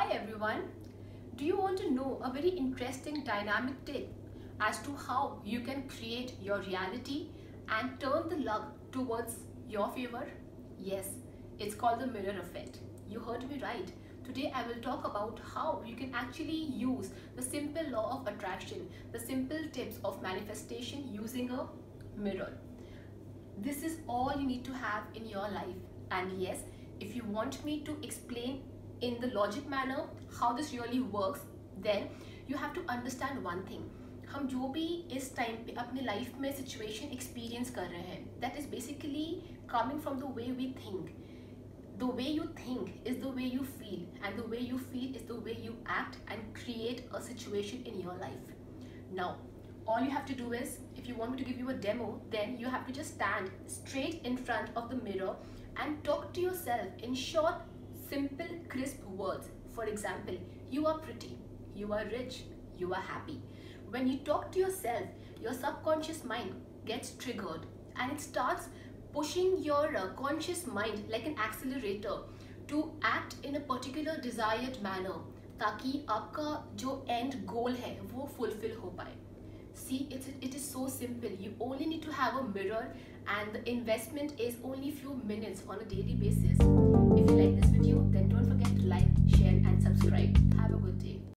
everyone. Do you want to know a very interesting dynamic tip as to how you can create your reality and turn the luck towards your favor? Yes, it's called the mirror effect. You heard me right. Today I will talk about how you can actually use the simple law of attraction, the simple tips of manifestation using a mirror. This is all you need to have in your life. And yes, if you want me to explain in the logic manner how this really works, then you have to understand one thing. हम जो भी इस time पे अपने life में situation experience कर रहे हैं, that is basically coming from the way we think. The way you think is the way you feel, and the way you feel is the way you act and create a situation in your life. Now, all you have to do is, if you want me to give you a demo, then you have to just stand straight in front of the mirror and talk to yourself in short, simple, crisp words. For example, you are pretty, you are rich, you are happy. When you talk to yourself, your subconscious mind gets triggered and it starts pushing your conscious mind like an accelerator to act in a particular desired manner, ताकि आपका जो end goal है वो fulfill हो पाए. See, it is so simple. You only need to have a mirror, and the investment is only few minutes on a daily basis. If you like this video, then don't forget to like, share and subscribe. Have a good day.